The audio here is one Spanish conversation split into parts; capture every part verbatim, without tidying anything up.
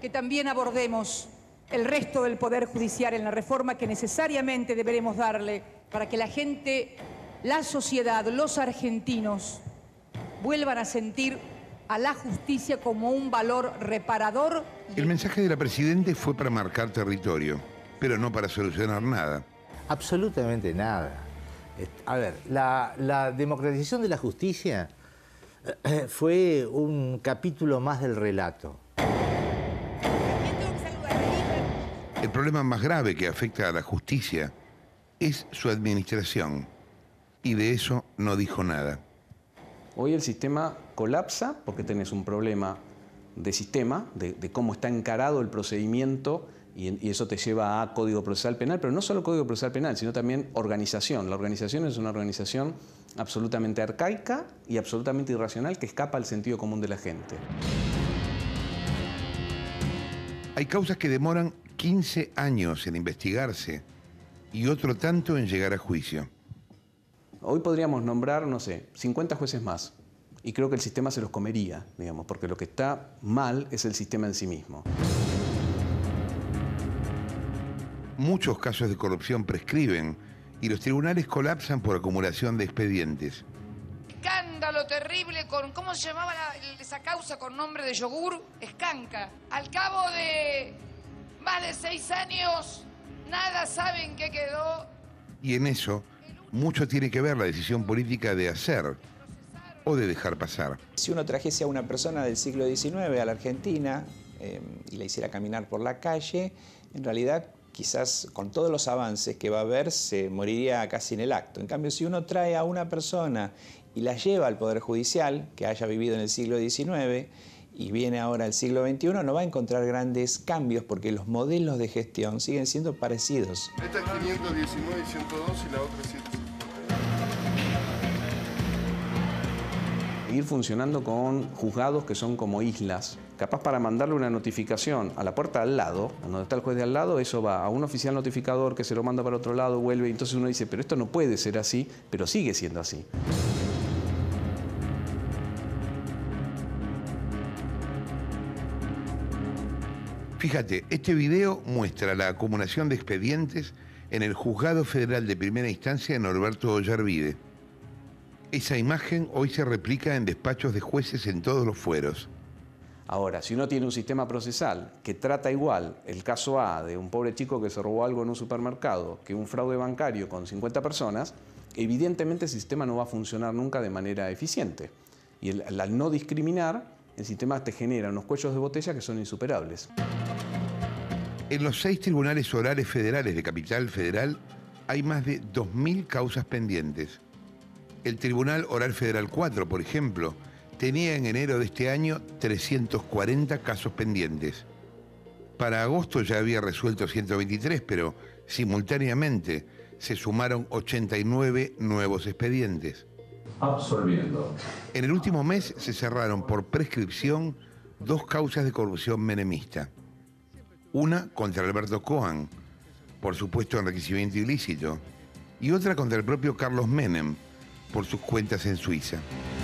que también abordemos el resto del Poder Judicial en la reforma que necesariamente deberemos darle para que la gente, la sociedad, los argentinos vuelvan a sentir a la justicia como un valor reparador. El mensaje de la Presidenta fue para marcar territorio, pero no para solucionar nada. Absolutamente nada. A ver, la, la democratización de la justicia eh, fue un capítulo más del relato. El problema más grave que afecta a la justicia es su administración, y de eso no dijo nada. Hoy el sistema colapsa porque tenés un problema de sistema, de, de cómo está encarado el procedimiento, y, y eso te lleva a Código Procesal Penal, pero no solo Código Procesal Penal, sino también organización. La organización es una organización absolutamente arcaica y absolutamente irracional que escapa al sentido común de la gente. Hay causas que demoran quince años en investigarse y otro tanto en llegar a juicio. Hoy podríamos nombrar, no sé, cincuenta jueces más. Y creo que el sistema se los comería, digamos, porque lo que está mal es el sistema en sí mismo. Muchos casos de corrupción prescriben y los tribunales colapsan por acumulación de expedientes. Escándalo terrible con, ¿cómo se llamaba la, esa causa con nombre de yogur? Escanca. Al cabo de más de seis años, nada saben qué quedó. Y en eso, mucho tiene que ver la decisión política de hacer o de dejar pasar. Si uno trajese a una persona del siglo diecinueve a la Argentina eh, y la hiciera caminar por la calle, en realidad quizás con todos los avances que va a haber se moriría casi en el acto. En cambio, si uno trae a una persona y la lleva al Poder Judicial, que haya vivido en el siglo diecinueve, y viene ahora al siglo veintiuno, no va a encontrar grandes cambios porque los modelos de gestión siguen siendo parecidos. Esta es quinientos diecinueve y ciento dos y la otra es ciento cincuenta. Ir funcionando con juzgados que son como islas. Capaz para mandarle una notificación a la puerta al lado, donde está el juez de al lado, eso va a un oficial notificador que se lo manda para otro lado, vuelve, y entonces uno dice, pero esto no puede ser así, pero sigue siendo así. Fíjate, este video muestra la acumulación de expedientes en el Juzgado Federal de Primera Instancia de Norberto Ollarvide. Esa imagen hoy se replica en despachos de jueces en todos los fueros. Ahora, si uno tiene un sistema procesal que trata igual el caso A de un pobre chico que se robó algo en un supermercado que un fraude bancario con cincuenta personas, evidentemente el sistema no va a funcionar nunca de manera eficiente. Y el, al no discriminar, el sistema te genera unos cuellos de botella que son insuperables. En los seis tribunales orales federales de Capital Federal hay más de dos mil causas pendientes. El Tribunal Oral Federal cuatro, por ejemplo, tenía en enero de este año trescientos cuarenta casos pendientes. Para agosto ya había resuelto ciento veintitrés, pero simultáneamente se sumaron ochenta y nueve nuevos expedientes. Absolviendo. En el último mes se cerraron por prescripción dos causas de corrupción menemista. Una contra Alberto Cohen, por supuesto enriquecimiento ilícito, y otra contra el propio Carlos Menem, por sus cuentas en Suiza.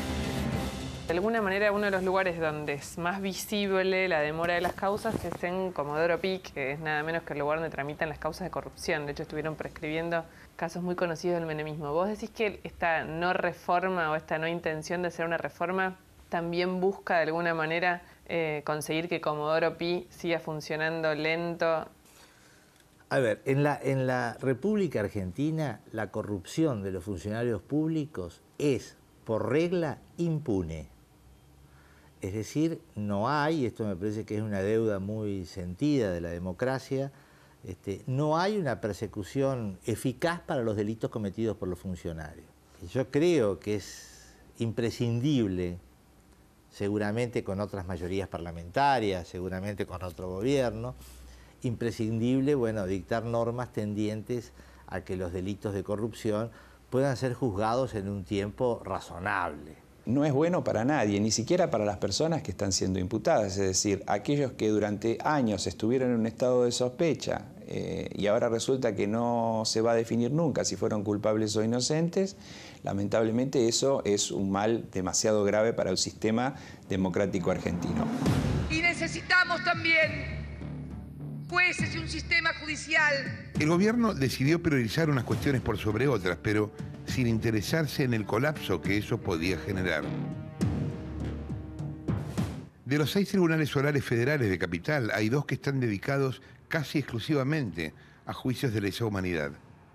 De alguna manera, uno de los lugares donde es más visible la demora de las causas es en Comodoro Pi, que es nada menos que el lugar donde tramitan las causas de corrupción. De hecho, estuvieron prescribiendo casos muy conocidos del menemismo. ¿Vos decís que esta no reforma o esta no intención de hacer una reforma también busca de alguna manera eh, conseguir que Comodoro Pi siga funcionando lento? A ver, en la, en la República Argentina la corrupción de los funcionarios públicos es, por regla, impune. Es decir, no hay, esto me parece que es una deuda muy sentida de la democracia, este, no hay una persecución eficaz para los delitos cometidos por los funcionarios. Yo creo que es imprescindible, seguramente con otras mayorías parlamentarias, seguramente con otro gobierno, imprescindible, bueno, dictar normas tendientes a que los delitos de corrupción puedan ser juzgados en un tiempo razonable. No es bueno para nadie, ni siquiera para las personas que están siendo imputadas, es decir, aquellos que durante años estuvieron en un estado de sospecha eh, y ahora resulta que no se va a definir nunca si fueron culpables o inocentes, lamentablemente eso es un mal demasiado grave para el sistema democrático argentino. Y necesitamos también jueces y un sistema judicial. El gobierno decidió priorizar unas cuestiones por sobre otras, pero sin interesarse en el colapso que eso podía generar. De los seis tribunales orales federales de Capital, hay dos que están dedicados casi exclusivamente a juicios de lesa humanidad.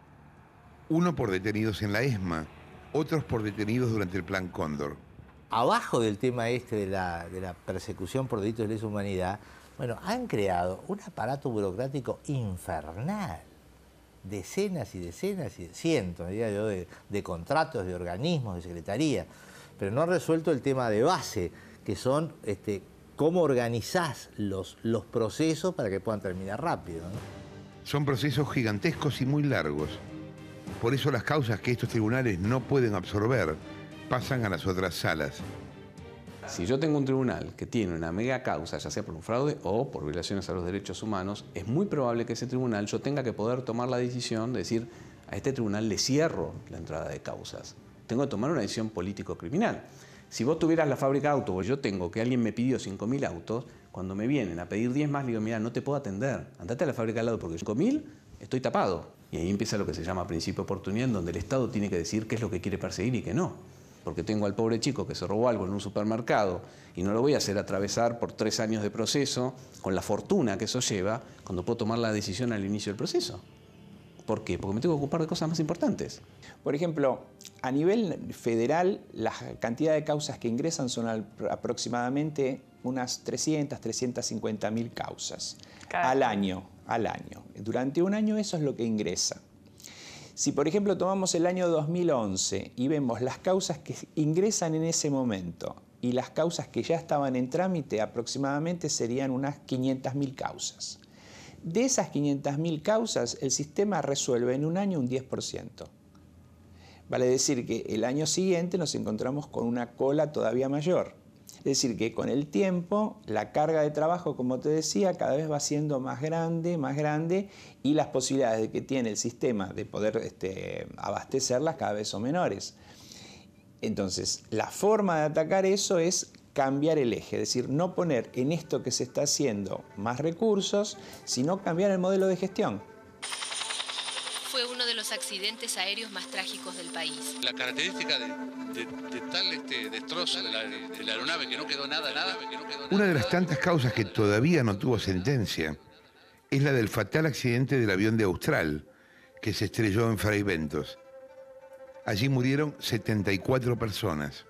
Uno por detenidos en la ESMA, otros por detenidos durante el Plan Cóndor. Abajo del tema este de la, de la persecución por delitos de lesa humanidad, bueno, han creado un aparato burocrático infernal. Decenas y decenas y cientos, diría yo, de, de contratos, de organismos, de secretaría. Pero no han resuelto el tema de base, que son este, cómo organizás los, los procesos para que puedan terminar rápido, ¿no? Son procesos gigantescos y muy largos. Por eso las causas que estos tribunales no pueden absorber pasan a las otras salas. Si yo tengo un tribunal que tiene una mega causa, ya sea por un fraude o por violaciones a los derechos humanos, es muy probable que ese tribunal yo tenga que poder tomar la decisión de decir, a este tribunal le cierro la entrada de causas. Tengo que tomar una decisión político-criminal. Si vos tuvieras la fábrica de autos, o yo tengo que alguien me pidió cinco mil autos, cuando me vienen a pedir diez más, le digo, mira, no te puedo atender, andate a la fábrica al lado porque cinco mil estoy tapado. Y ahí empieza lo que se llama principio de oportunidad, en donde el Estado tiene que decir qué es lo que quiere perseguir y qué no. Porque tengo al pobre chico que se robó algo en un supermercado y no lo voy a hacer atravesar por tres años de proceso con la fortuna que eso lleva cuando puedo tomar la decisión al inicio del proceso. ¿Por qué? Porque me tengo que ocupar de cosas más importantes. Por ejemplo, a nivel federal, la cantidad de causas que ingresan son al, aproximadamente unas trescientas, trescientas cincuenta mil causas al año, al año. Durante un año eso es lo que ingresa. Si, por ejemplo, tomamos el año dos mil once y vemos las causas que ingresan en ese momento y las causas que ya estaban en trámite, aproximadamente serían unas quinientas mil causas. De esas quinientas mil causas, el sistema resuelve en un año un diez por ciento. Vale decir que el año siguiente nos encontramos con una cola todavía mayor. Es decir, que con el tiempo la carga de trabajo, como te decía, cada vez va siendo más grande, más grande, y las posibilidades de que tiene el sistema de poder este, abastecerlas cada vez son menores. Entonces, la forma de atacar eso es cambiar el eje, es decir, no poner en esto que se está haciendo más recursos, sino cambiar el modelo de gestión. Fue uno de los accidentes aéreos más trágicos del país. La característica de, de, de tal este, destrozo de la, de la aeronave que no quedó nada, nada, que no quedó nada. Una de las tantas causas que todavía no tuvo sentencia es la del fatal accidente del avión de Austral, que se estrelló en Fray Bentos. Allí murieron setenta y cuatro personas.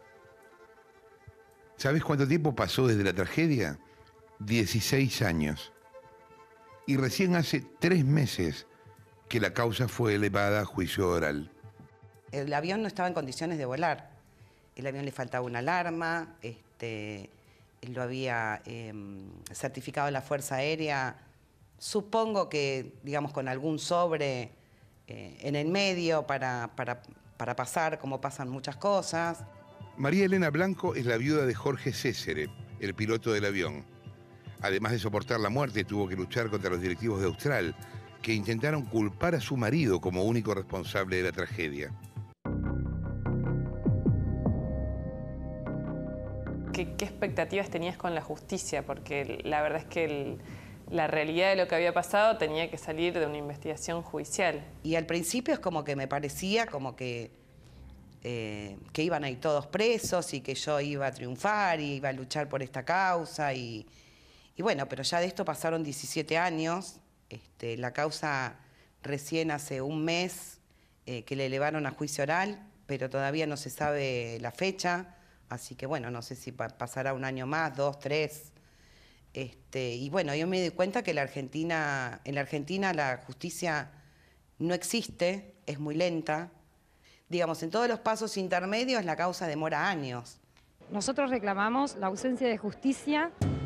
¿Sabes cuánto tiempo pasó desde la tragedia? dieciséis años. Y recién hace tres meses que la causa fue elevada a juicio oral. El avión no estaba en condiciones de volar. El avión le faltaba una alarma, este, lo había eh, certificado la Fuerza Aérea, supongo que, digamos, con algún sobre eh, en el medio para, para, para pasar, como pasan muchas cosas. María Elena Blanco es la viuda de Jorge Césere, el piloto del avión. Además de soportar la muerte, tuvo que luchar contra los directivos de Austral, que intentaron culpar a su marido como único responsable de la tragedia. ¿Qué, qué expectativas tenías con la justicia? Porque la verdad es que el, la realidad de lo que había pasado tenía que salir de una investigación judicial. Y al principio es como que me parecía como que, eh, que iban a ir todos presos y que yo iba a triunfar y iba a luchar por esta causa. Y, y bueno, pero ya de esto pasaron diecisiete años. Este, la causa recién hace un mes eh, que le elevaron a juicio oral, pero todavía no se sabe la fecha, así que bueno, no sé si pa pasará un año más, dos, tres. Este, y bueno, yo me doy cuenta que la Argentina, en la Argentina la justicia no existe, es muy lenta. Digamos, en todos los pasos intermedios la causa demora años. Nosotros reclamamos la ausencia de justicia.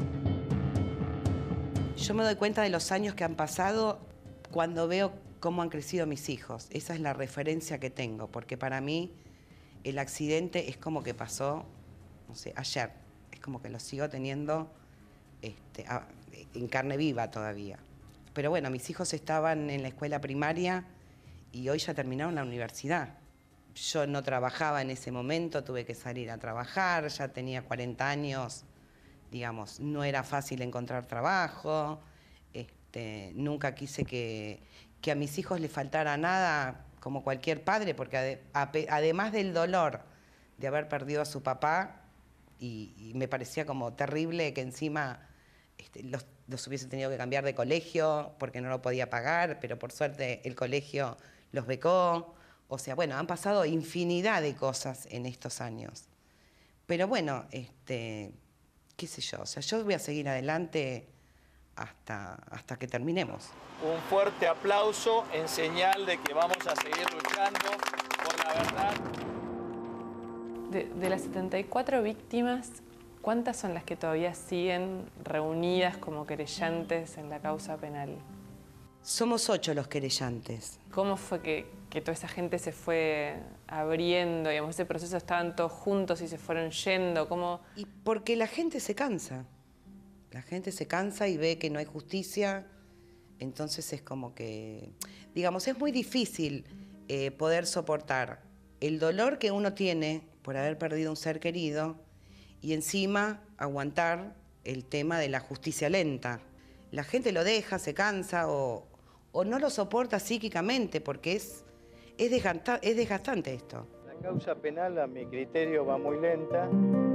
Yo me doy cuenta de los años que han pasado cuando veo cómo han crecido mis hijos. Esa es la referencia que tengo, porque para mí el accidente es como que pasó, no sé, ayer. Es como que lo sigo teniendo este, a, en carne viva todavía. Pero bueno, mis hijos estaban en la escuela primaria y hoy ya terminaron la universidad. Yo no trabajaba en ese momento, tuve que salir a trabajar, ya tenía cuarenta años. digamos, no era fácil encontrar trabajo, este, nunca quise que, que a mis hijos les faltara nada, como cualquier padre, porque ade, a, además del dolor de haber perdido a su papá, y, y me parecía como terrible que encima este, los, los hubiese tenido que cambiar de colegio porque no lo podía pagar, pero por suerte el colegio los becó. O sea, bueno, han pasado infinidad de cosas en estos años. Pero bueno, este, qué sé yo, o sea, yo voy a seguir adelante hasta, hasta que terminemos. Un fuerte aplauso en señal de que vamos a seguir luchando por la verdad. De, de las setenta y cuatro víctimas, ¿cuántas son las que todavía siguen reunidas como querellantes en la causa penal? Somos ocho los querellantes. ¿Cómo fue que, que toda esa gente se fue abriendo? Digamos, ese proceso, estaban todos juntos y se fueron yendo. ¿Cómo? Y porque la gente se cansa. La gente se cansa y ve que no hay justicia. Entonces es como que, digamos, es muy difícil eh, poder soportar el dolor que uno tiene por haber perdido un ser querido y encima aguantar el tema de la justicia lenta. La gente lo deja, se cansa o, o no lo soporta psíquicamente porque es, es, desgasta, es desgastante esto. La causa penal, a mi criterio, va muy lenta.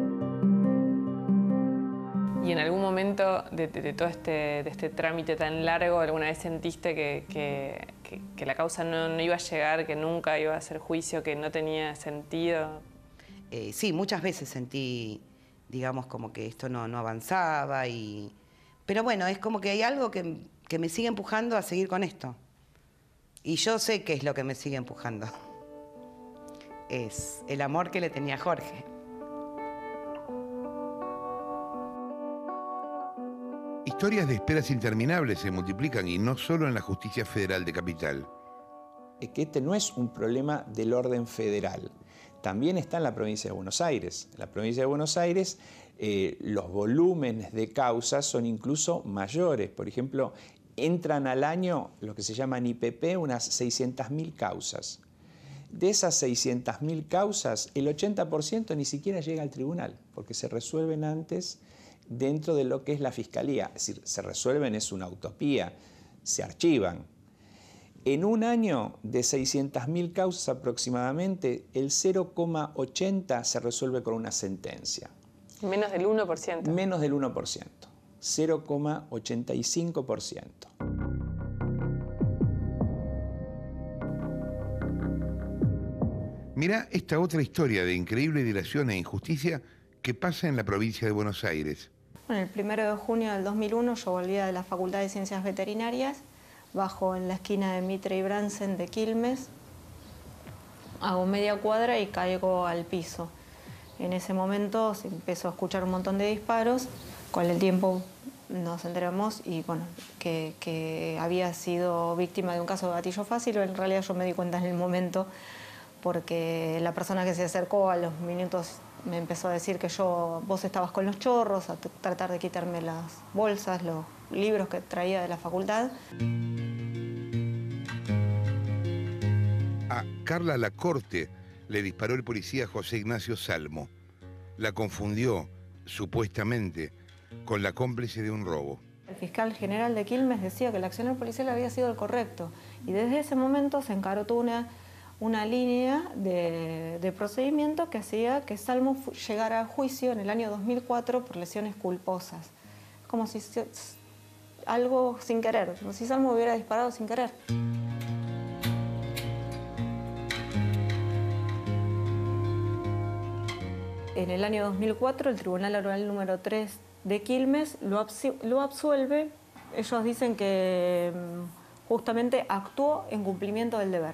¿Y en algún momento de, de, de todo este, de este trámite tan largo, alguna vez sentiste que, que, que, que la causa no, no iba a llegar, que nunca iba a hacer juicio, que no tenía sentido? Eh, sí, muchas veces sentí, digamos, como que esto no, no avanzaba y... Pero bueno, es como que hay algo que, que me sigue empujando a seguir con esto. Y yo sé qué es lo que me sigue empujando. Es el amor que le tenía a Jorge. Historias de esperas interminables se multiplican y no solo en la Justicia Federal de Capital. Es que este no es un problema del orden federal. También está en la provincia de Buenos Aires. En la provincia de Buenos Aires eh, los volúmenes de causas son incluso mayores. Por ejemplo, entran al año lo que se llaman I P P unas seiscientas mil causas. De esas seiscientas mil causas, el ochenta por ciento ni siquiera llega al tribunal, porque se resuelven antes dentro de lo que es la fiscalía. Es decir, se resuelven, es una utopía, se archivan. En un año de seiscientas mil causas aproximadamente, el cero coma ochenta se resuelve con una sentencia. Menos del uno por ciento. Menos del uno por ciento. cero coma ochenta y cinco por ciento. Mirá esta otra historia de increíble dilación e injusticia que pasa en la provincia de Buenos Aires. Bueno, el primero de junio del dos mil uno yo volvía de la Facultad de Ciencias Veterinarias, bajo en la esquina de Mitre y Bransen de Quilmes, hago media cuadra y caigo al piso. En ese momento se empezó a escuchar un montón de disparos, con el tiempo nos enteramos y bueno, que, que había sido víctima de un caso de gatillo fácil, pero en realidad yo me di cuenta en el momento porque la persona que se acercó a los minutos me empezó a decir que yo, vos estabas con los chorros, a tratar de quitarme las bolsas, los libros que traía de la facultad. A Carla Lacorte le disparó el policía José Ignacio Salmo. La confundió, supuestamente, con la cómplice de un robo. El fiscal general de Quilmes decía que el accionar policial había sido el correcto y desde ese momento se encaró una, una línea de, de procedimiento que hacía que Salmo llegara a juicio en el año dos mil cuatro por lesiones culposas. Como si algo sin querer, como si Salmo hubiera disparado sin querer. En el año dos mil cuatro, el Tribunal Oral número tres de Quilmes lo, lo absuelve. Ellos dicen que justamente actuó en cumplimiento del deber.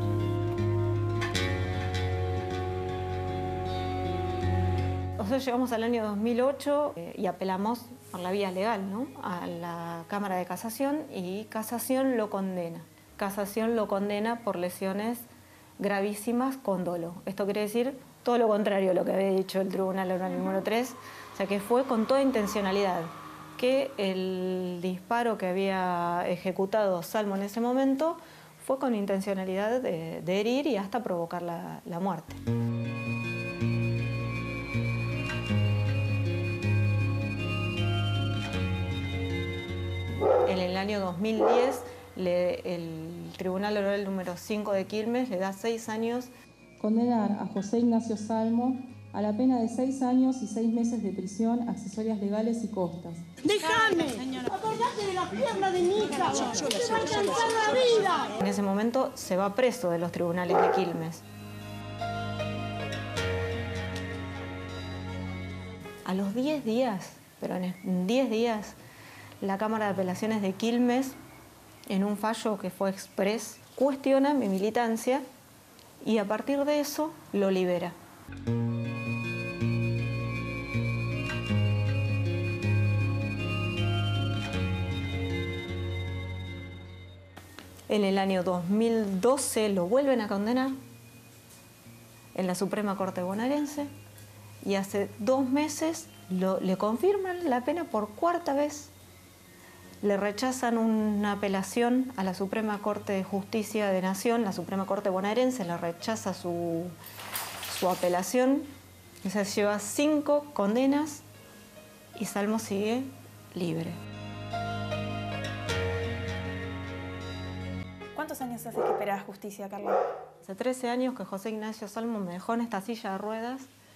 Nosotros llegamos al año dos mil ocho eh, y apelamos por la vía legal, ¿no?, a la Cámara de Casación y Casación lo condena. Casación lo condena por lesiones gravísimas con dolo. Esto quiere decir todo lo contrario a lo que había dicho el Tribunal Oral número tres, o sea que fue con toda intencionalidad, que el disparo que había ejecutado Salmo en ese momento fue con intencionalidad de, de herir y hasta provocar la, la muerte. año dos mil diez le, el Tribunal Oral número cinco de Quilmes le da seis años. Condenar a José Ignacio Salmo a la pena de seis años y seis meses de prisión, accesorias legales y costas. ¡Déjame! Acordate de las piernas de mi hija. ¡Te va a alcanzar la vida! En ese momento se va preso de los tribunales de Quilmes. A los diez días, pero en diez días, la Cámara de Apelaciones de Quilmes, en un fallo que fue express, cuestiona mi militancia y a partir de eso lo libera. En el año dos mil doce lo vuelven a condenar en la Suprema Corte bonaerense y hace dos meses lo, le confirman la pena por cuarta vez. Le rechazan una apelación a la Suprema Corte de Justicia de Nación, la Suprema Corte bonaerense le rechaza su, su apelación, o sea, lleva cinco condenas y Salmo sigue libre. ¿Cuántos años hace que esperás justicia, Carla? Hace trece años que José Ignacio Salmo me dejó en esta silla de ruedas.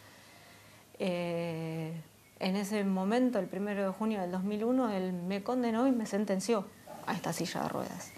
Eh, en ese momento, el primero de junio del dos mil uno, él me condenó y me sentenció a esta silla de ruedas.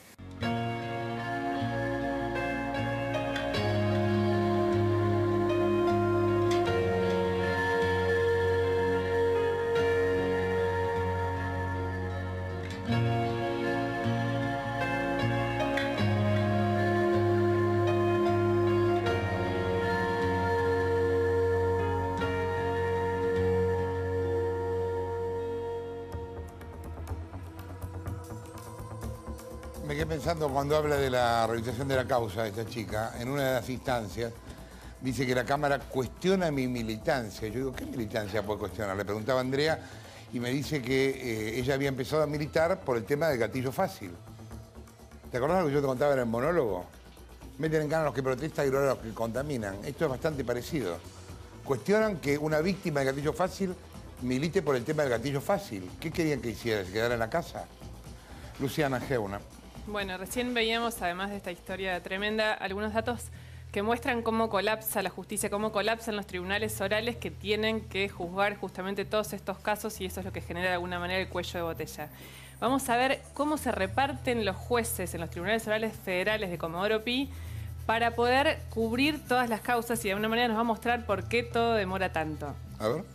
Me quedé pensando cuando habla de la realización de la causa de esta chica, en una de las instancias, dice que la Cámara cuestiona mi militancia. Yo digo, ¿qué militancia puede cuestionar? Le preguntaba a Andrea y me dice que eh, ella había empezado a militar por el tema del gatillo fácil. ¿Te acordás lo que yo te contaba en el monólogo? Meten en cana a los que protestan y luego a los que contaminan. Esto es bastante parecido. Cuestionan que una víctima del gatillo fácil milite por el tema del gatillo fácil. ¿Qué querían que hiciera? ¿Se quedara en la casa? Luciana Geuna. Bueno, recién veíamos, además de esta historia tremenda, algunos datos que muestran cómo colapsa la justicia, cómo colapsan los tribunales orales que tienen que juzgar justamente todos estos casos y eso es lo que genera de alguna manera el cuello de botella. Vamos a ver cómo se reparten los jueces en los tribunales orales federales de Comodoro Pi para poder cubrir todas las causas y de alguna manera nos va a mostrar por qué todo demora tanto. A ver.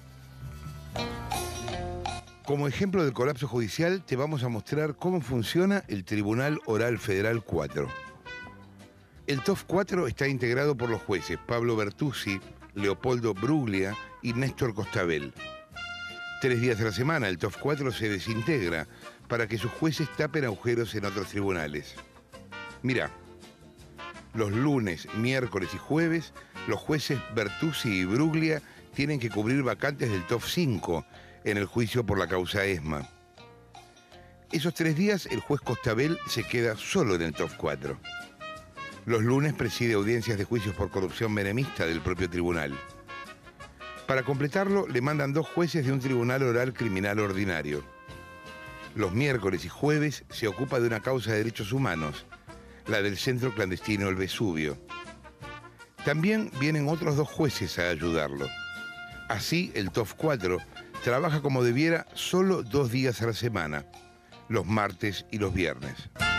Como ejemplo del colapso judicial, te vamos a mostrar cómo funciona el Tribunal Oral Federal cuatro. El T O F cuatro está integrado por los jueces Pablo Bertuzzi, Leopoldo Bruglia y Néstor Costabel. Tres días a la semana el T O F cuatro se desintegra para que sus jueces tapen agujeros en otros tribunales. Mirá, los lunes, miércoles y jueves, los jueces Bertuzzi y Bruglia tienen que cubrir vacantes del T O F cinco, en el juicio por la causa ESMA. Esos tres días el juez Costabel se queda solo en el T O F cuatro. Los lunes preside audiencias de juicios por corrupción menemista del propio tribunal. Para completarlo le mandan dos jueces de un tribunal oral criminal ordinario. Los miércoles y jueves se ocupa de una causa de derechos humanos, la del centro clandestino El Vesubio. También vienen otros dos jueces a ayudarlo. Así el T O F cuatro trabaja como debiera solo dos días a la semana, los martes y los viernes.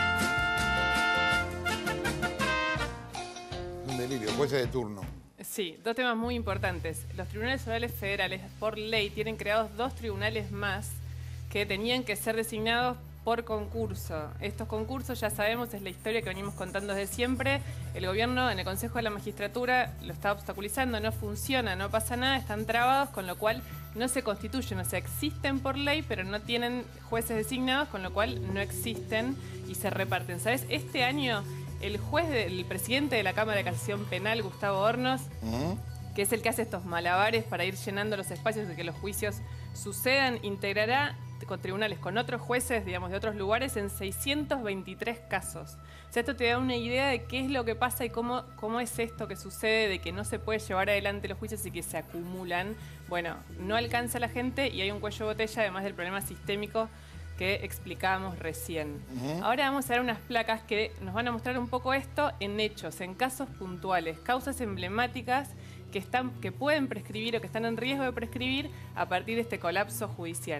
Un delirio, jueces de turno. Sí, dos temas muy importantes. Los tribunales orales federales, por ley, tienen creados dos tribunales más que tenían que ser designados por concurso. Estos concursos, ya sabemos, es la historia que venimos contando desde siempre. El gobierno en el Consejo de la Magistratura lo está obstaculizando, no funciona, no pasa nada, están trabados, con lo cual no se constituyen, o sea, existen por ley, pero no tienen jueces designados, con lo cual no existen y se reparten. ¿Sabes? Este año, el juez, del presidente de la Cámara de Casación Penal, Gustavo Hornos, ¿Mm? que es el que hace estos malabares para ir llenando los espacios de que los juicios sucedan, integrará con tribunales con otros jueces, digamos, de otros lugares en seiscientos veintitrés casos. O sea, esto te da una idea de qué es lo que pasa y cómo, cómo es esto que sucede, de que no se puede llevar adelante los juicios y que se acumulan. Bueno, no alcanza la gente y hay un cuello de botella, además del problema sistémico que explicábamos recién. Ujú. Ahora vamos a ver unas placas que nos van a mostrar un poco esto en hechos, en casos puntuales, causas emblemáticas que, están, que pueden prescribir o que están en riesgo de prescribir a partir de este colapso judicial.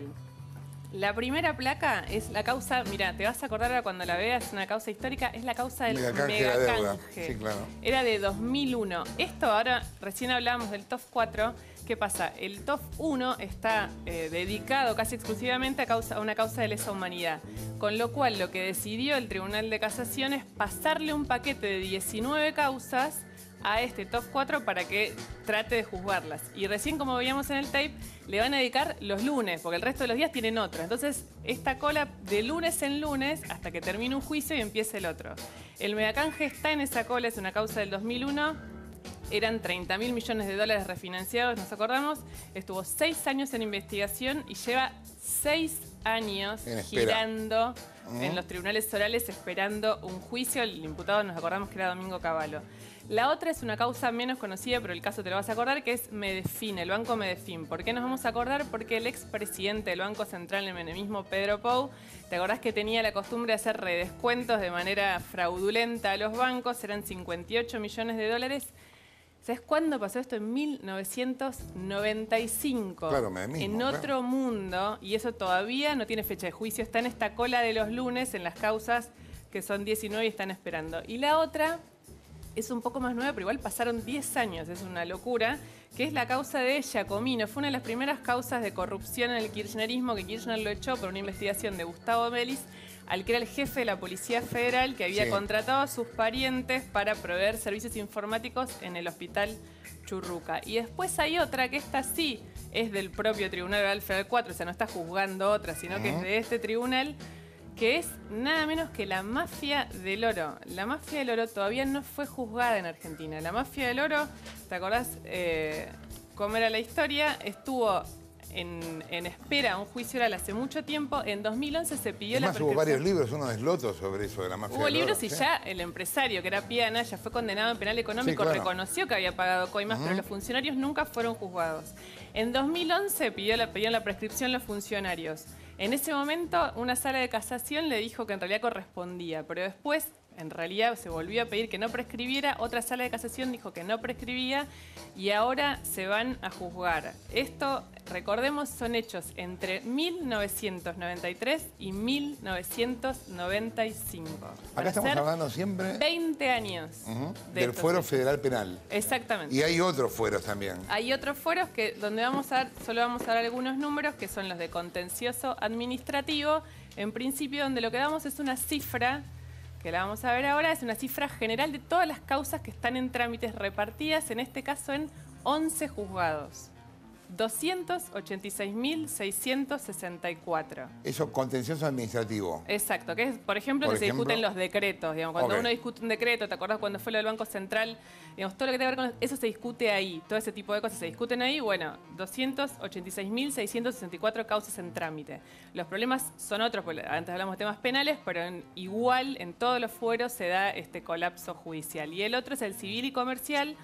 La primera placa es la causa, mira, te vas a acordar ahora cuando la veas, es una causa histórica, es la causa del Megacanje de la deuda. megacanje. Sí, claro. Era de dos mil uno. Esto ahora, recién hablábamos del T O F cuatro. ¿Qué pasa? El T O F uno está eh, dedicado casi exclusivamente a, causa, a una causa de lesa humanidad. Con lo cual, lo que decidió el Tribunal de Casación es pasarle un paquete de diecinueve causas a este T O F cuatro para que trate de juzgarlas. Y recién, como veíamos en el tape, le van a dedicar los lunes, porque el resto de los días tienen otra. Entonces, esta cola de lunes en lunes hasta que termine un juicio y empiece el otro. El megacanje está en esa cola, es una causa del dos mil uno. Eran treinta mil millones de dólares refinanciados, nos acordamos. Estuvo seis años en investigación y lleva seis años En espera. girando Ujú. en los tribunales orales esperando un juicio. El imputado, nos acordamos que era Domingo Cavallo. La otra es una causa menos conocida, pero el caso te lo vas a acordar, que es Medefin, el Banco Medefin. ¿Por qué nos vamos a acordar? Porque el expresidente del Banco Central del menemismo, Pedro Pou, ¿te acordás que tenía la costumbre de hacer redescuentos de manera fraudulenta a los bancos? Eran cincuenta y ocho millones de dólares. ¿Sabes cuándo pasó esto? En mil novecientos noventa y cinco. Claro, menemismo, en claro. otro mundo, y eso todavía no tiene fecha de juicio, está en esta cola de los lunes, en las causas que son diecinueve y están esperando. Y la otra es un poco más nueva, pero igual pasaron diez años, es una locura, que es la causa de Giacomino. Fue una de las primeras causas de corrupción en el kirchnerismo, que Kirchner lo echó por una investigación de Gustavo Vélez, al que era el jefe de la Policía Federal, que había Sí. contratado a sus parientes para proveer servicios informáticos en el Hospital Churruca. Y después hay otra, que esta sí es del propio Tribunal Oral Federal cuatro, o sea, no está juzgando otra, sino que es de este tribunal, que es nada menos que la mafia del oro. La mafia del oro todavía no fue juzgada en Argentina. La mafia del oro, ¿te acordás eh, cómo era la historia? Estuvo en, en espera un juicio oral hace mucho tiempo. En dos mil once se pidió la Además hubo prescripción. varios libros, uno de Sloto sobre eso de la mafia Hubo del oro, libros y ¿sí? ya el empresario, que era Pía Anaya, fue condenado en penal económico, Sí, claro. reconoció que había pagado coimas, Ujú. pero los funcionarios nunca fueron juzgados. En dos mil once pidió la, pidieron la prescripción los funcionarios. En ese momento, una sala de casación le dijo que en realidad correspondía, pero después, en realidad, se volvió a pedir que no prescribiera, otra sala de casación dijo que no prescribía y ahora se van a juzgar. Esto, recordemos, son hechos entre mil novecientos noventa y tres y mil novecientos noventa y cinco. Acá Para estamos ser hablando siempre veinte años. ujú, de del estos fuero hechos. federal penal. Exactamente. Y hay otros fueros también. Hay otros fueros que donde vamos a dar, solo vamos a dar algunos números, que son los de contencioso administrativo. En principio, donde lo que damos es una cifra, que la vamos a ver ahora, es una cifra general de todas las causas que están en trámites repartidas, en este caso en once juzgados. doscientos ochenta y seis mil seiscientos sesenta y cuatro. Eso, contencioso administrativo. Exacto, que es, por ejemplo, Por que se ejemplo. discuten los decretos. Digamos, cuando Ok. uno discute un decreto, ¿te acordás cuando fue lo del Banco Central? Digamos, todo lo que tiene que ver con eso se discute ahí. Todo ese tipo de cosas se discuten ahí. Bueno, doscientos ochenta y seis mil seiscientos sesenta y cuatro causas en trámite. Los problemas son otros, porque antes hablamos de temas penales, pero en- igual en todos los fueros se da este colapso judicial. Y el otro es el civil y comercial.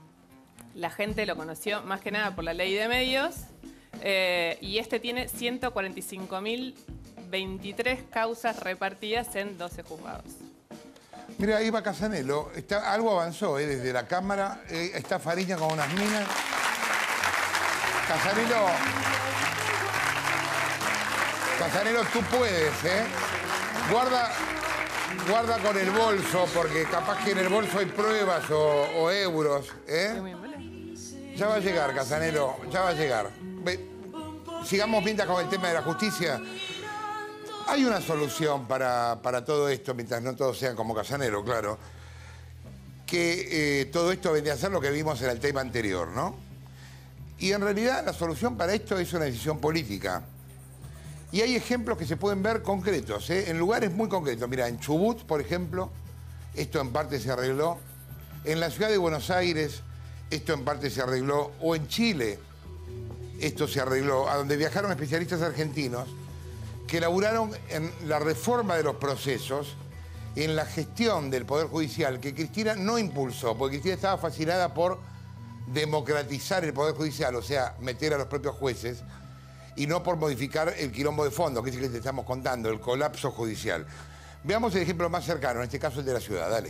La gente lo conoció más que nada por la ley de medios. Eh, y este tiene ciento cuarenta y cinco mil veintitrés causas repartidas en doce juzgados. Mira, ahí va Casanelo. Está, algo avanzó ¿eh? Desde la Cámara. Eh, está Fariña con unas minas. Casanelo. Casanelo, tú puedes, ¿eh? Guarda, guarda con el bolso, porque capaz que en el bolso hay pruebas o, o euros, ¿eh? Ya va a llegar, Casanelo, ya va a llegar. Ve, sigamos mientras con el tema de la justicia. Hay una solución para, para todo esto, mientras no todos sean como Casanelo, claro. Que eh, todo esto vendría a ser lo que vimos en el tema anterior, ¿no? Y en realidad la solución para esto es una decisión política. Y hay ejemplos que se pueden ver concretos, ¿eh? En lugares muy concretos. Mira, en Chubut, por ejemplo, esto en parte se arregló. En la ciudad de Buenos Aires, esto en parte se arregló. O en Chile, esto se arregló, a donde viajaron especialistas argentinos que laburaron en la reforma de los procesos, en la gestión del Poder Judicial, que Cristina no impulsó, porque Cristina estaba fascinada por democratizar el Poder Judicial, o sea, meter a los propios jueces. y no por modificar el quilombo de fondo, que es el que te estamos contando, el colapso judicial. Veamos el ejemplo más cercano, en este caso el de la ciudad. Dale.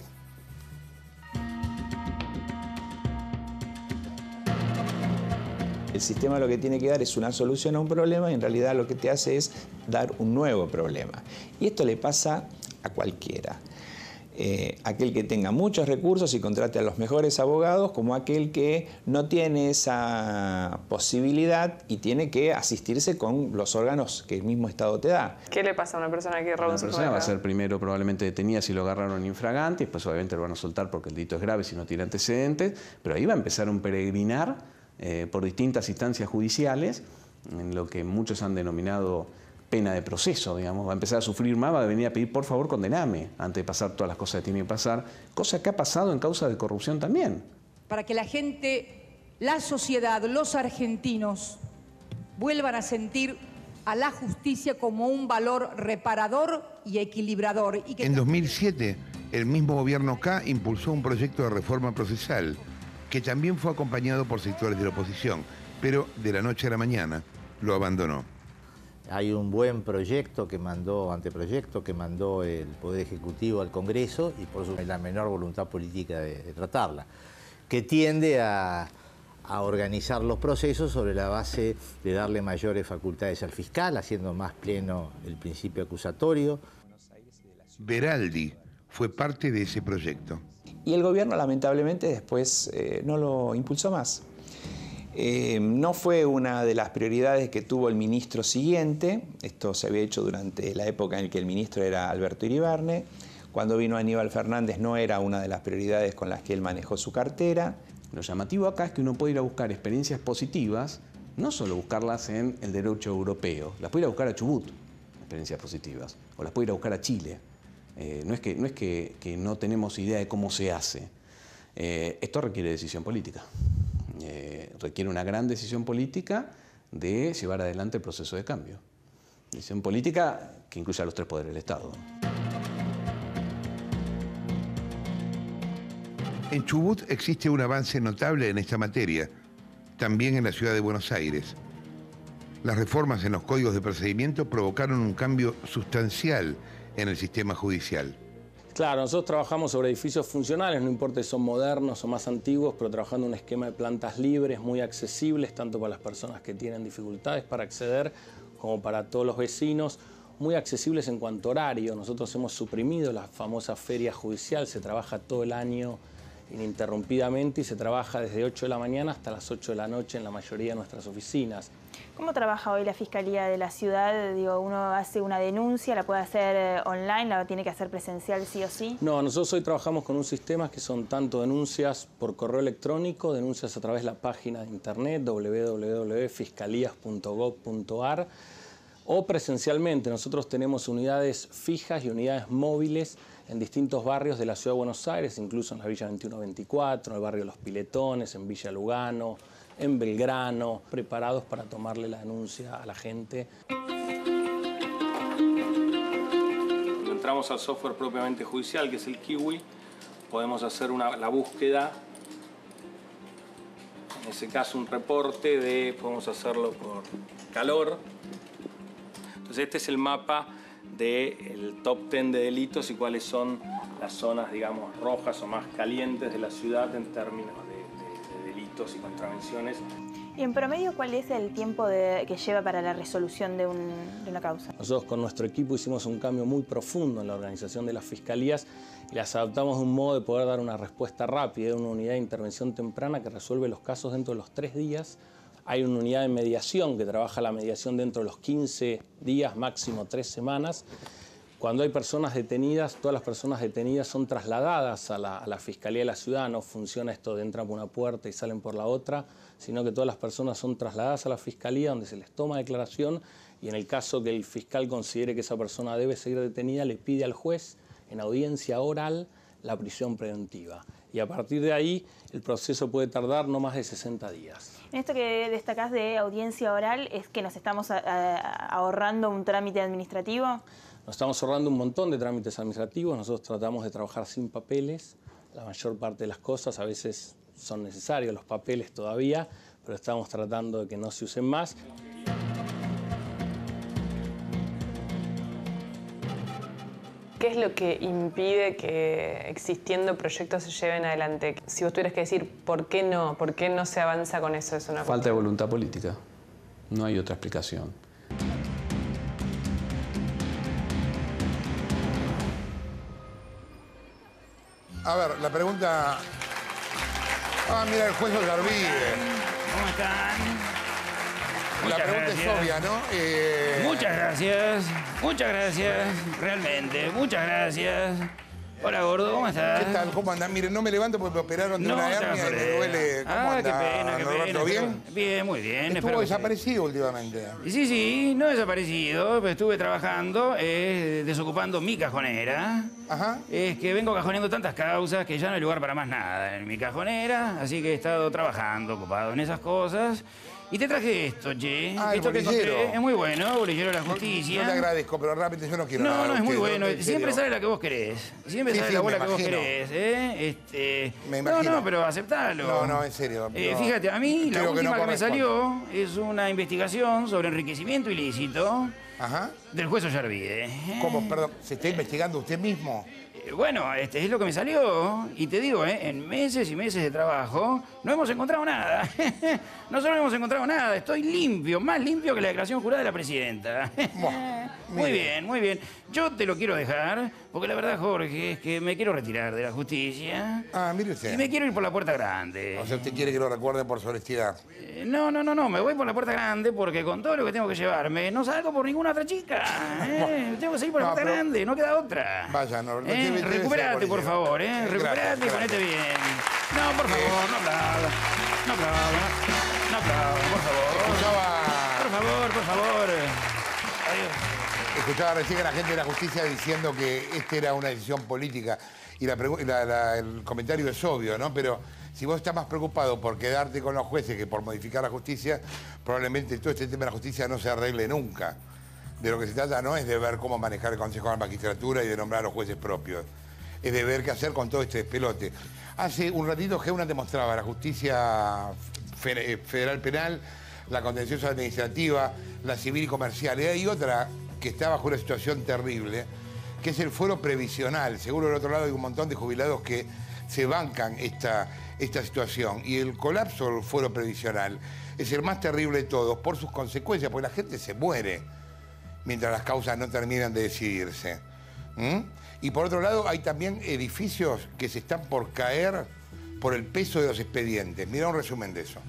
El sistema lo que tiene que dar es una solución a un problema y en realidad lo que te hace es dar un nuevo problema. Y esto le pasa a cualquiera. Eh, aquel que tenga muchos recursos y contrate a los mejores abogados, como aquel que no tiene esa posibilidad y tiene que asistirse con los órganos que el mismo Estado te da. ¿Qué le pasa a una persona que roba un La persona va a supermercado? ser primero probablemente detenida si lo agarraron infragante, después obviamente lo van a soltar porque el delito es grave si no tiene antecedentes, pero ahí va a empezar un peregrinar eh, por distintas instancias judiciales, en lo que muchos han denominado pena de proceso, digamos, va a empezar a sufrir más, va a venir a pedir, por favor, condename, antes de pasar todas las cosas que tiene que pasar, cosa que ha pasado en causa de corrupción también. Para que la gente, la sociedad, los argentinos vuelvan a sentir a la justicia como un valor reparador y equilibrador. Y que En dos mil siete, el mismo gobierno K impulsó un proyecto de reforma procesal que también fue acompañado por sectores de la oposición, pero de la noche a la mañana lo abandonó. Hay un buen proyecto que mandó, anteproyecto que mandó el Poder Ejecutivo al Congreso y por supuesto la menor voluntad política de, de tratarla, que tiende a, a organizar los procesos sobre la base de darle mayores facultades al fiscal, haciendo más pleno el principio acusatorio. Veraldi fue parte de ese proyecto. Y el gobierno lamentablemente después eh, no lo impulsó más. Eh, no fue una de las prioridades que tuvo el ministro siguiente. Esto se había hecho durante la época en que el ministro era Alberto Iribarne. Cuando vino Aníbal Fernández no era una de las prioridades con las que él manejó su cartera. Lo llamativo acá es que uno puede ir a buscar experiencias positivas, no solo buscarlas en el derecho europeo, las puede ir a buscar a Chubut, experiencias positivas, o las puede ir a buscar a Chile. Eh, no es, que, no, es que, que no tenemos idea de cómo se hace. Eh, esto requiere decisión política. Eh, requiere una gran decisión política de llevar adelante el proceso de cambio. Decisión política que incluye a los tres poderes del Estado. En Chubut existe un avance notable en esta materia, también en la ciudad de Buenos Aires. Las reformas en los códigos de procedimiento provocaron un cambio sustancial en el sistema judicial. Claro, nosotros trabajamos sobre edificios funcionales, no importa si son modernos o más antiguos, pero trabajando en un esquema de plantas libres, muy accesibles, tanto para las personas que tienen dificultades para acceder, como para todos los vecinos, muy accesibles en cuanto a horario. Nosotros hemos suprimido la famosa feria judicial, se trabaja todo el año ininterrumpidamente y se trabaja desde ocho de la mañana hasta las ocho de la noche en la mayoría de nuestras oficinas. ¿Cómo trabaja hoy la Fiscalía de la ciudad? Digo, uno hace una denuncia, la puede hacer eh, online, la tiene que hacer presencial sí o sí. No, nosotros hoy trabajamos con un sistema que son tanto denuncias por correo electrónico, denuncias a través de la página de internet doble u doble u doble u punto fiscalías punto gov punto ar o presencialmente. Nosotros tenemos unidades fijas y unidades móviles en distintos barrios de la Ciudad de Buenos Aires, incluso en la Villa veintiuno veinticuatro, en el barrio Los Piletones, en Villa Lugano, en Belgrano, preparados para tomarle la denuncia a la gente. Cuando entramos al software propiamente judicial, que es el Kiwi, podemos hacer una, la búsqueda, en ese caso un reporte de, podemos hacerlo por calor. Entonces este es el mapa del top diez de delitos y cuáles son las zonas, digamos, rojas o más calientes de la ciudad en términos de y contravenciones. ¿Y en promedio cuál es el tiempo de, que lleva para la resolución de, un, de una causa? Nosotros con nuestro equipo hicimos un cambio muy profundo en la organización de las fiscalías y las adaptamos de un modo de poder dar una respuesta rápida, una unidad de intervención temprana que resuelve los casos dentro de los tres días. Hay una unidad de mediación que trabaja la mediación dentro de los quince días, máximo tres semanas. Cuando hay personas detenidas, todas las personas detenidas son trasladadas a la, a la Fiscalía de la Ciudad. No funciona esto de entran por una puerta y salen por la otra, sino que todas las personas son trasladadas a la Fiscalía donde se les toma declaración y en el caso que el fiscal considere que esa persona debe seguir detenida, le pide al juez en audiencia oral la prisión preventiva. Y a partir de ahí el proceso puede tardar no más de sesenta días. En esto que destacás de audiencia oral, ¿es que nos estamos a, a, ahorrando un trámite administrativo? Nos estamos ahorrando un montón de trámites administrativos, nosotros tratamos de trabajar sin papeles, la mayor parte de las cosas a veces son necesarios los papeles todavía, pero estamos tratando de que no se usen más. ¿Qué es lo que impide que existiendo proyectos se lleven adelante? Si vos tuvieras que decir por qué no, por qué no se avanza con eso, es una Falta de voluntad política. No hay otra explicación. A ver, la pregunta... Ah, mira, el juez Ollarvide. ¿Cómo están? La Muchas pregunta gracias. es obvia, ¿no? Eh... Muchas gracias, muchas gracias, realmente, muchas gracias. Hola, gordo, ¿cómo estás? ¿Qué tal? ¿Cómo andás? Miren, no me levanto porque me operaron de No, una te hernia y me acordé. duele. ¿Cómo Ah, anda, qué pena, qué Norberto? pena. ¿Bien? Bien, muy bien. espero Estuvo que sí. desaparecido últimamente. Sí, sí, no he desaparecido, pero estuve trabajando, eh, desocupando mi cajonera. Ajá. Es que vengo cajoneando tantas causas que ya no hay lugar para más nada en mi cajonera, así que he estado trabajando, ocupado en esas cosas. Y te traje esto, che. Ah, el esto que bolillero. encontré es muy bueno, bolillero de la No, justicia. no le agradezco, pero realmente yo no quiero nada No, no, de es muy usted, bueno. en Siempre serio. sale la que vos querés. Siempre Sí, sale sí, la me bola que vos imagino. querés, ¿eh? Este... Me no, imagino. no, pero aceptalo. No, no, en serio. Eh, no. fíjate, a mí la Creo que no última que, me corresponde. salió es una investigación sobre enriquecimiento ilícito Ajá. del juez Ollarvide. ¿Cómo? Perdón, ¿se está investigando usted mismo? Eh, Bueno, este es lo que me salió. Y te digo, ¿eh? En meses y meses de trabajo no hemos encontrado nada. Nosotros no hemos encontrado nada. Estoy limpio, más limpio que la declaración jurada de la presidenta. Muy bien, muy bien. Yo te lo quiero dejar, porque la verdad, Jorge, es que me quiero retirar de la justicia. Ah, mire usted. Y me quiero ir por la puerta grande. O sea, usted quiere que lo recuerde por su honestidad. Eh, No, no, no, no, me voy por la puerta grande porque con todo lo que tengo que llevarme no salgo por ninguna otra chica. ¿eh? Tengo que seguir por la No, puerta pero- grande, no queda otra. Vaya, no, no Eh, debe- debe ser recuperate, por bolillero. favor, ¿eh? Gracias, Recuperate y gracias. ponete bien. No, por favor, no aplaudas. No aplaudas. No aplaudas, por favor. Escuchaba, Por favor, por favor. Adiós. escuchaba recién a la gente de la justicia diciendo que esta era una decisión política. Y la pregu- la- la- el comentario es obvio, ¿no? Pero si vos estás más preocupado por quedarte con los jueces que por modificar la justicia, probablemente todo este tema de la justicia no se arregle nunca. De lo que se trata no es de ver cómo manejar el Consejo de la Magistratura y de nombrar a los jueces propios. Es de ver qué hacer con todo este despelote. Hace un ratito Geuna te mostraba la justicia fe- federal penal, la contenciosa administrativa, la civil y comercial. Y hay otra que está bajo una situación terrible, que es el fuero previsional. Seguro del otro lado hay un montón de jubilados que se bancan esta, esta situación. Y el colapso del fuero previsional es el más terrible de todos por sus consecuencias, porque la gente se muere mientras las causas no terminan de decidirse. ¿Mm? Y por otro lado, hay también edificios que se están por caer por el peso de los expedientes. Mira un resumen de eso.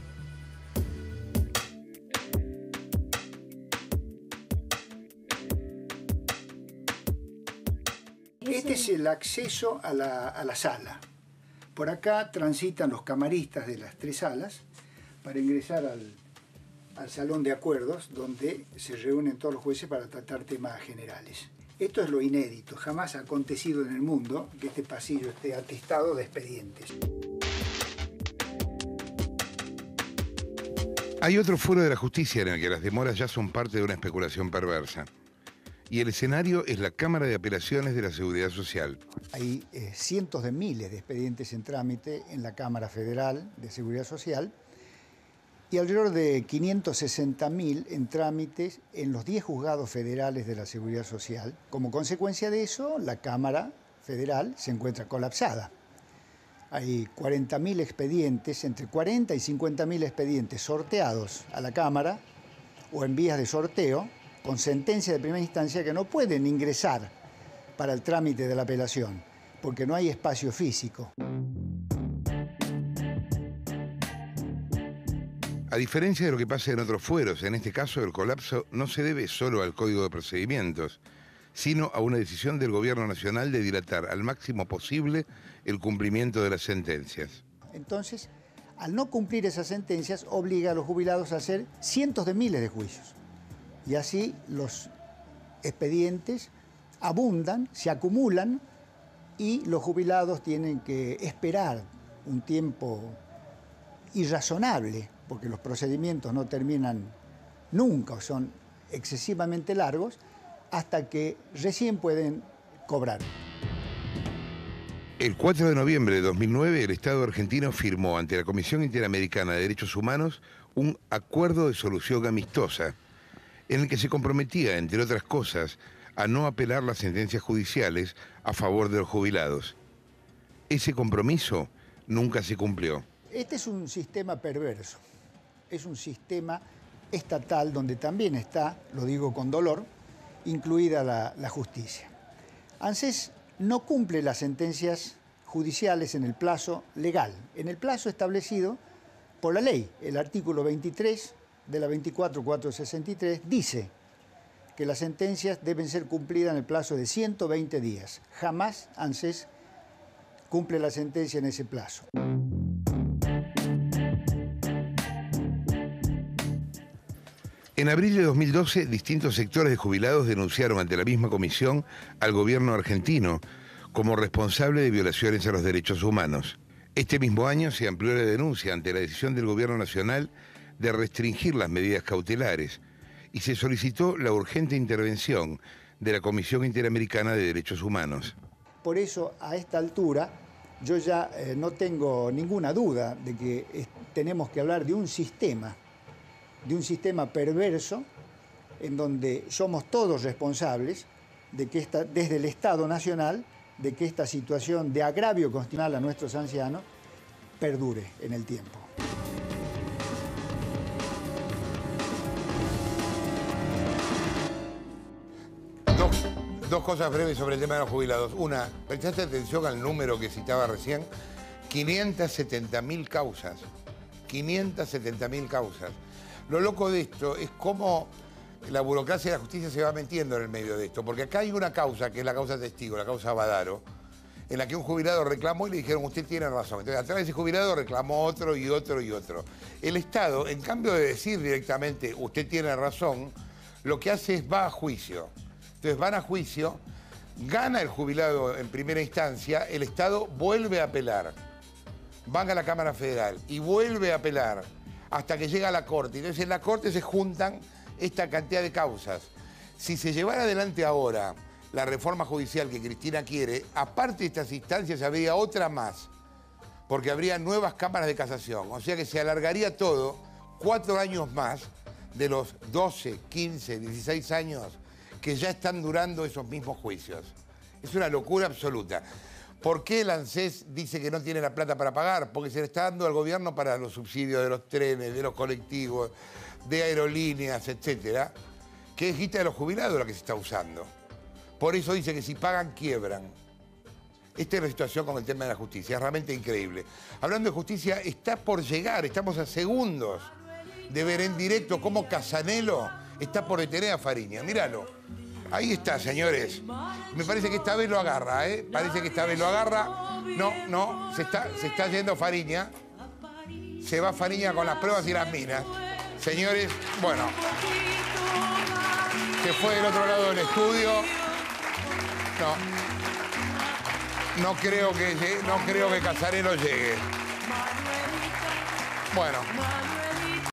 Este es el acceso a la, a la sala. Por acá transitan los camaristas de las tres salas para ingresar al, al salón de acuerdos, donde se reúnen todos los jueces para tratar temas generales. Esto es lo inédito, jamás ha acontecido en el mundo que este pasillo esté atestado de expedientes. Hay otro foro de la justicia en el que las demoras ya son parte de una especulación perversa. Y el escenario es la Cámara de Apelaciones de la Seguridad Social. Hay eh, cientos de miles de expedientes en trámite en la Cámara Federal de Seguridad Social y alrededor de quinientos sesenta mil en trámites en los diez juzgados federales de la Seguridad Social. Como consecuencia de eso, la Cámara Federal se encuentra colapsada. Hay cuarenta mil expedientes, entre cuarenta y cincuenta mil expedientes sorteados a la Cámara o en vías de sorteo, con sentencia de primera instancia que no pueden ingresar para el trámite de la apelación, porque no hay espacio físico. A diferencia de lo que pasa en otros fueros, en este caso el colapso no se debe solo al Código de Procedimientos, sino a una decisión del Gobierno Nacional de dilatar al máximo posible el cumplimiento de las sentencias. Entonces, al no cumplir esas sentencias, obliga a los jubilados a hacer cientos de miles de juicios. Y así los expedientes abundan, se acumulan y los jubilados tienen que esperar un tiempo irrazonable, porque los procedimientos no terminan nunca o son excesivamente largos, hasta que recién pueden cobrar. El cuatro de noviembre de dos mil nueve, el Estado argentino firmó ante la Comisión Interamericana de Derechos Humanos un acuerdo de solución amistosa, en el que se comprometía, entre otras cosas, a no apelar las sentencias judiciales a favor de los jubilados. Ese compromiso nunca se cumplió. Este es un sistema perverso, es un sistema estatal donde también está, lo digo con dolor, incluida la, la justicia. ANSES no cumple las sentencias judiciales en el plazo legal, en el plazo establecido por la ley. El artículo veintitrés de la veinticuatro mil cuatrocientos sesenta y tres dice que las sentencias deben ser cumplidas en el plazo de ciento veinte días. Jamás ANSES cumple la sentencia en ese plazo. En abril de dos mil doce, distintos sectores de jubilados denunciaron ante la misma comisión al gobierno argentino como responsable de violaciones a los derechos humanos. Este mismo año se amplió la denuncia ante la decisión del gobierno nacional de restringir las medidas cautelares y se solicitó la urgente intervención de la Comisión Interamericana de Derechos Humanos. Por eso, a esta altura, yo ya eh, no tengo ninguna duda de que es, tenemos que hablar de un sistema, de un sistema perverso, en donde somos todos responsables de que esta, desde el Estado Nacional, de que esta situación de agravio constitucional a nuestros ancianos perdure en el tiempo. Dos, dos cosas breves sobre el tema de los jubilados. Una, ¿prestaste atención al número que citaba recién? quinientas setenta mil causas. quinientas setenta mil causas. Lo loco de esto es cómo la burocracia de la justicia se va metiendo en el medio de esto. Porque acá hay una causa, que es la causa testigo, la causa Badaro, en la que un jubilado reclamó y le dijeron, usted tiene razón. Entonces, atrás de ese jubilado reclamó otro y otro y otro. El Estado, en cambio de decir directamente, usted tiene razón, lo que hace es va a juicio. Entonces van a juicio, gana el jubilado en primera instancia, el Estado vuelve a apelar. Van a la Cámara Federal y vuelve a apelar hasta que llega a la Corte. Entonces en la Corte se juntan esta cantidad de causas. Si se llevara adelante ahora la reforma judicial que Cristina quiere, aparte de estas instancias habría otra más, porque habría nuevas cámaras de casación. O sea que se alargaría todo cuatro años más de los doce, quince, dieciséis años que ya están durando esos mismos juicios. Es una locura absoluta. ¿Por qué el ANSES dice que no tiene la plata para pagar? Porque se le está dando al gobierno para los subsidios de los trenes, de los colectivos, de aerolíneas, etcétera, que es guita de los jubilados la que se está usando. Por eso dice que si pagan, quiebran. Esta es la situación con el tema de la justicia, es realmente increíble. Hablando de justicia, está por llegar, estamos a segundos de ver en directo cómo Casanelo está por detener a Fariña. Míralo. Ahí está, señores. Me parece que esta vez lo agarra, ¿eh? Parece que esta vez lo agarra. No, no, se está, se está yendo Fariña. Se va Fariña con las pruebas y las minas. Señores, bueno. Se fue del otro lado del estudio. No. No creo que, no creo que Casanelo llegue. Bueno.